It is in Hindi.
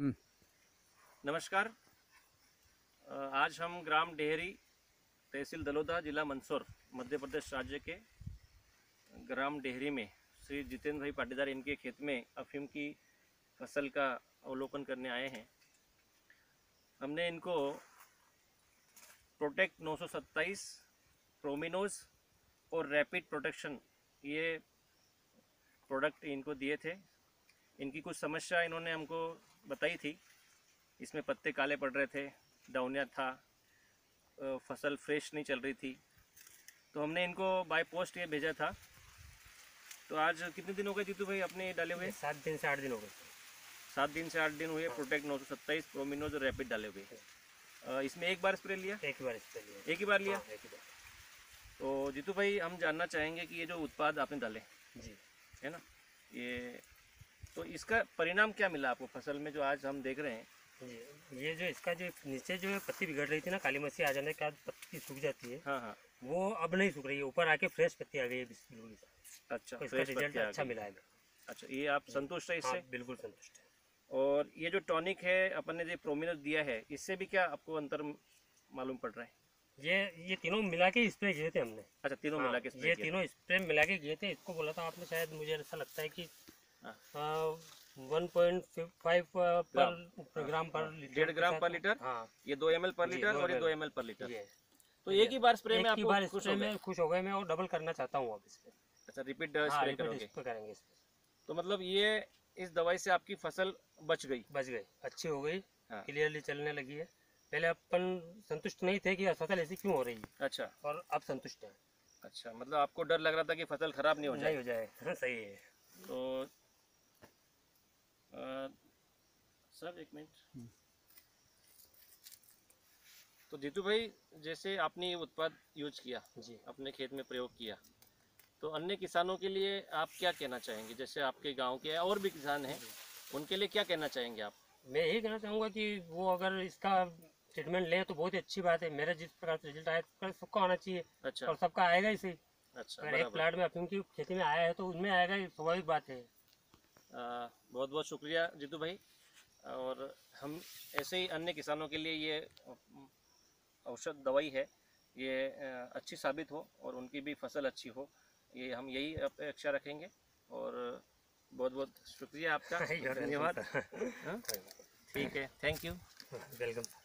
नमस्कार। आज हम ग्राम डेहरी, तहसील दलोदा, जिला मंदसौर, मध्य प्रदेश राज्य के ग्राम डेहरी में श्री जितेंद्र भाई पाटीदार इनके खेत में अफीम की फसल का अवलोकन करने आए हैं। हमने इनको प्रोटेक्ट 927, प्रोमिनोज और रैपिड प्रोटेक्शन ये प्रोडक्ट इनको दिए थे। इनकी कुछ समस्या इन्होंने हमको बताई थी। इसमें पत्ते काले पड़ रहे थे, डाउनिया था, फसल फ्रेश नहीं चल रही थी, तो हमने इनको बाय पोस्ट ये भेजा था। तो आज कितने दिन हो गए जीतू भाई अपने डाले हुए? 7 दिन से 8 दिन हो गए। 7 दिन से 8 दिन हुए। प्रोटेक्ट 927, प्रोमिनोज और रैपिड डाले हुए। इसमें एक बार स्प्रे लिया? एक ही बार स्प्रे लिया। एक ही बार लिया? हाँ, एक ही बार। तो जीतू भाई हम जानना चाहेंगे कि ये जो उत्पाद आपने डाले जी है ना, ये तो इसका परिणाम क्या मिला आपको फसल में जो आज हम देख रहे हैं? जी, ये जो इसका जो नीचे जो पत्ती बिगड़ रही थी ना, काली मस्सी आ जाने के बाद पत्ती सूख जाती है। हाँ हाँ, वो अब नहीं सूख रही है, ऊपर आके फ्रेश पत्ती आ गई है बिल्कुल। अच्छा, तो इसका फ्रेश रिजल्ट पत्ती आ अच्छा गई। मिला है। अच्छा, ये आप संतुष्ट है इससे? हाँ, बिल्कुल संतुष्ट है। और ये जो टॉनिक है अपन ने जो प्रोमिनोज दिया है, इससे भी क्या आपको अंतर मालूम पड़ रहा है? ये तीनों मिला के स्प्रे किए थे हमने। अच्छा, तीनों मिला के स्प्रे ये किया। तीनों स्प्रे मिला के किए थे। इसको बोला था आपने, शायद मुझे ऐसा लगता है कि 1.5 पर ग्राम पर लीटर, 1.5 ग्राम पर लीटर। हाँ, ये 2 ml पर लीटर और ये 2 ml पर लीटर। ये तो एक ही बार स्प्रे में एक ही आपको बार खुश स्प्रे हो गए? में खुश हो गए मैं, और डबल करना चाहता हूँ अब इसमें। अच्छा, रिपीट हाँ, स्प्रे रिपीट करोगे? स्प्रे करेंगे इसमें। तो मतलब ये इस दवाई से आपकी फसल बच गई? बच गई, अच्छी हो गई, हाँ। क्लियरली चलने लगी है। पहले अपन संतुष्ट नहीं थे कि फसल ऐसी क्यों हो रही है, अच्छा और अब संतुष्ट है। अच्छा, मतलब आपको डर लग रहा था कि फसल खराब नहीं हो जाए? नहीं हो जाए। हाँ, सही है। तो सर एक मिनट। तो जीतू भाई, जैसे आपने ये उत्पाद यूज किया, जी, अपने खेत में प्रयोग किया, तो अन्य किसानों के लिए आप क्या कहना चाहेंगे? जैसे आपके गांव के और भी किसान हैं, उनके लिए क्या कहना चाहेंगे आप? मैं यही कहना चाहूँगा कि वो अगर इसका ट्रीटमेंट लें तो बहुत ही अच्छी बात है। मेरा जिस प्रकार से रिजल्ट आया सबका आना चाहिए, अच्छा और सबका आएगा ही सही। अच्छा, अगर एक बराबर। प्लाट में अफीम की खेती में आया है तो उनमें आएगा, ये स्वाभाविक बात है। बहुत बहुत शुक्रिया जीतू भाई। और हम ऐसे ही अन्य किसानों के लिए ये औषध दवाई है, ये अच्छी साबित हो और उनकी भी फसल अच्छी हो, ये हम यही अपेक्षा रखेंगे। और बहुत बहुत शुक्रिया आपका। धन्यवाद। हाँ? ठीक है, थैंक यू। वेलकम।